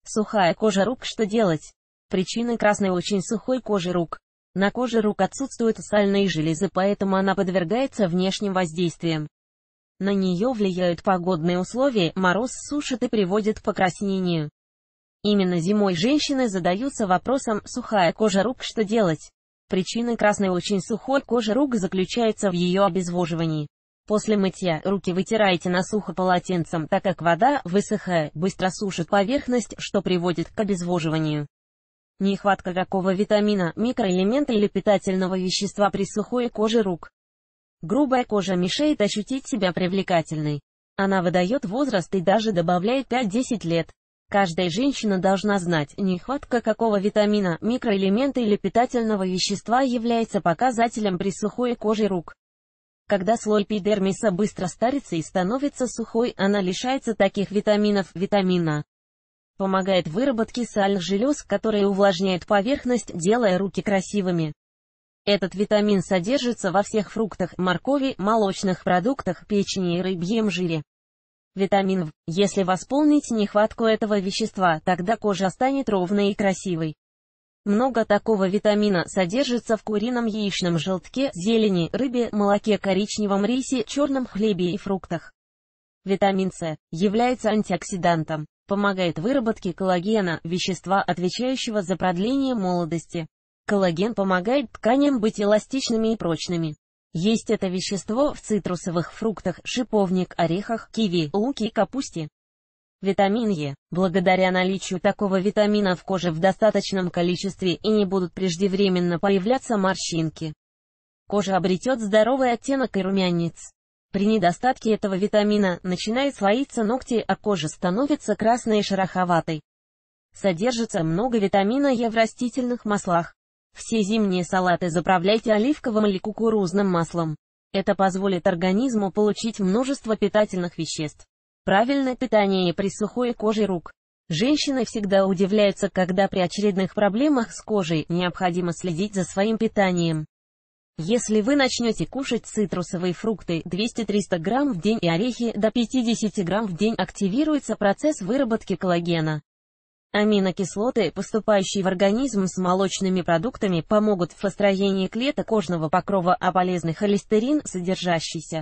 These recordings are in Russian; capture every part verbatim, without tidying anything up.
Сухая кожа рук. Что делать? Причины красной очень сухой кожи рук. На коже рук отсутствуют сальные железы, поэтому она подвергается внешним воздействиям. На нее влияют погодные условия, мороз сушит и приводит к покраснению. Именно зимой женщины задаются вопросом: сухая кожа рук, что делать? Причина красной очень сухой кожи рук заключается в ее обезвоживании. После мытья руки вытирайте на сухо полотенцем, так как вода, высыхая, быстро сушит поверхность, что приводит к обезвоживанию. Нехватка какого витамина, микроэлемента или питательного вещества при сухой коже рук? Грубая кожа мешает ощутить себя привлекательной. Она выдает возраст и даже добавляет пять-десять лет. Каждая женщина должна знать, нехватка какого витамина, микроэлемента или питательного вещества является показателем при сухой коже рук. Когда слой эпидермиса быстро старится и становится сухой, она лишается таких витаминов. Витамин А помогает в выработке сальных желез, которые увлажняют поверхность, делая руки красивыми. Этот витамин содержится во всех фруктах, моркови, молочных продуктах, печени и рыбьем жире. Витамин В. Если восполнить нехватку этого вещества, тогда кожа станет ровной и красивой. Много такого витамина содержится в курином яичном желтке, зелени, рыбе, молоке, коричневом рисе, черном хлебе и фруктах. Витамин С является антиоксидантом, помогает выработке коллагена, вещества, отвечающего за продление молодости. Коллаген помогает тканям быть эластичными и прочными. Есть это вещество в цитрусовых фруктах, шиповник, орехах, киви, луке и капусте. Витамин Е. Благодаря наличию такого витамина в коже в достаточном количестве и не будут преждевременно появляться морщинки. Кожа обретет здоровый оттенок и румянец. При недостатке этого витамина начинают слоиться ногти, а кожа становится красной и шероховатой. Содержится много витамина Е в растительных маслах. Все зимние салаты заправляйте оливковым или кукурузным маслом. Это позволит организму получить множество питательных веществ. Правильное питание при сухой коже рук. Женщины всегда удивляются, когда при очередных проблемах с кожей необходимо следить за своим питанием. Если вы начнете кушать цитрусовые фрукты двести-триста грамм в день и орехи до пятьдесят грамм в день, активируется процесс выработки коллагена. Аминокислоты, поступающие в организм с молочными продуктами, помогут в построении клеток кожного покрова, а полезный холестерин, содержащийся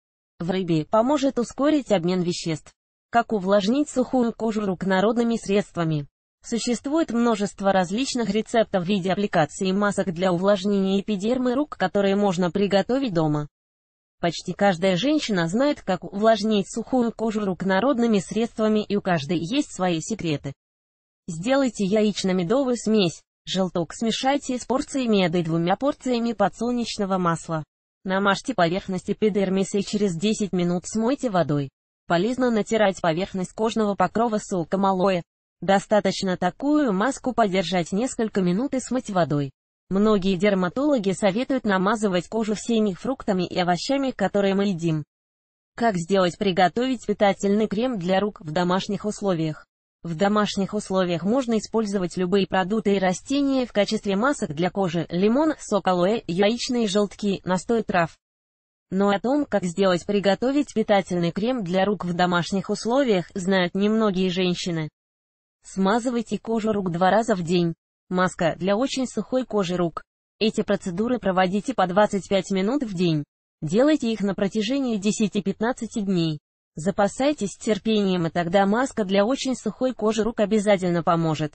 в рыбе, поможет ускорить обмен веществ. Как увлажнить сухую кожу рук народными средствами? Существует множество различных рецептов в виде аппликаций и масок для увлажнения эпидермы рук, которые можно приготовить дома. Почти каждая женщина знает, как увлажнить сухую кожу рук народными средствами, и у каждой есть свои секреты. Сделайте яично-медовую смесь. Желток смешайте с порцией меда и двумя порциями подсолнечного масла. Намажьте поверхность эпидермиса и через десять минут смойте водой. Полезно натирать поверхность кожного покрова соком алоэ. Достаточно такую маску подержать несколько минут и смыть водой. Многие дерматологи советуют намазывать кожу всеми фруктами и овощами, которые мы едим. Как сделать приготовить питательный крем для рук в домашних условиях? В домашних условиях можно использовать любые продукты и растения в качестве масок для кожи: лимон, сок алоэ, яичные желтки, настой трав. Но о том, как сделать приготовить питательный крем для рук в домашних условиях, знают немногие женщины. Смазывайте кожу рук два раза в день. Маска для очень сухой кожи рук. Эти процедуры проводите по двадцать пять минут в день. Делайте их на протяжении десяти-пятнадцати дней. Запасайтесь терпением, и тогда маска для очень сухой кожи рук обязательно поможет.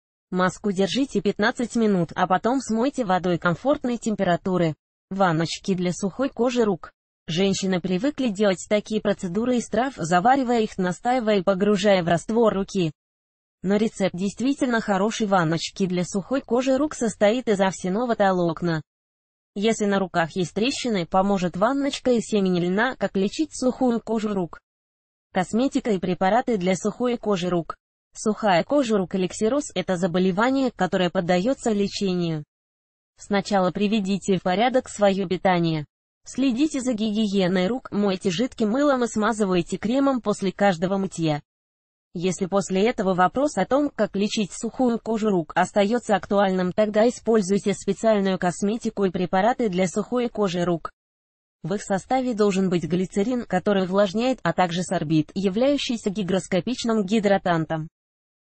Маску держите пятнадцать минут, а потом смойте водой комфортной температуры. Ванночки для сухой кожи рук. Женщины привыкли делать такие процедуры из трав, заваривая их, настаивая и погружая в раствор руки. Но рецепт действительно хорошей ванночки для сухой кожи рук состоит из овсяного волокна. Если на руках есть трещины, поможет ванночка из семени льна. Как лечить сухую кожу рук? Косметика и препараты для сухой кожи рук. Сухая кожа рук эликсироз – это заболевание, которое поддается лечению. Сначала приведите в порядок свое питание. Следите за гигиеной рук, мойте жидким мылом и смазывайте кремом после каждого мытья. Если после этого вопрос о том, как лечить сухую кожу рук, остается актуальным, тогда используйте специальную косметику и препараты для сухой кожи рук. В их составе должен быть глицерин, который увлажняет, а также сорбит, являющийся гигроскопичным гидратантом.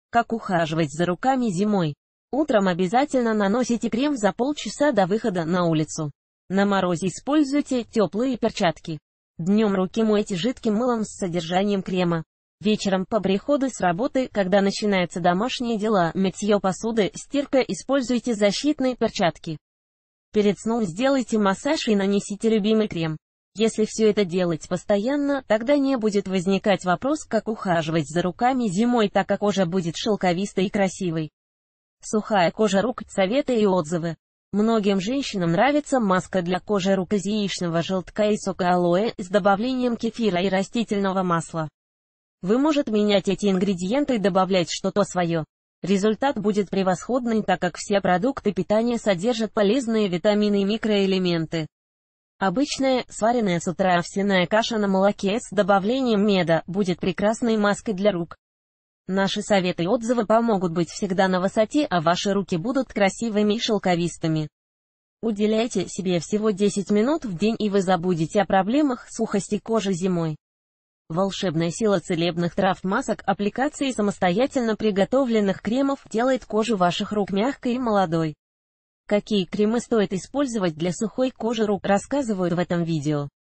Как ухаживать за руками зимой? Утром обязательно наносите крем за полчаса до выхода на улицу. На морозе используйте теплые перчатки. Днем руки мойте жидким мылом с содержанием крема. Вечером по приходу с работы, когда начинаются домашние дела, мытье посуды, стирка, используйте защитные перчатки. Перед сном сделайте массаж и нанесите любимый крем. Если все это делать постоянно, тогда не будет возникать вопрос, как ухаживать за руками зимой, так как кожа будет шелковистой и красивой. Сухая кожа рук, советы и отзывы. Многим женщинам нравится маска для кожи рук из яичного желтка и сока алоэ с добавлением кефира и растительного масла. Вы можете менять эти ингредиенты и добавлять что-то свое. Результат будет превосходный, так как все продукты питания содержат полезные витамины и микроэлементы. Обычная, сваренная с утра овсяная каша на молоке с добавлением меда будет прекрасной маской для рук. Наши советы и отзывы помогут быть всегда на высоте, а ваши руки будут красивыми и шелковистыми. Уделяйте себе всего десять минут в день, и вы забудете о проблемах сухости кожи зимой. Волшебная сила целебных трав, масок, аппликаций и самостоятельно приготовленных кремов делает кожу ваших рук мягкой и молодой. Какие кремы стоит использовать для сухой кожи рук, рассказываю в этом видео.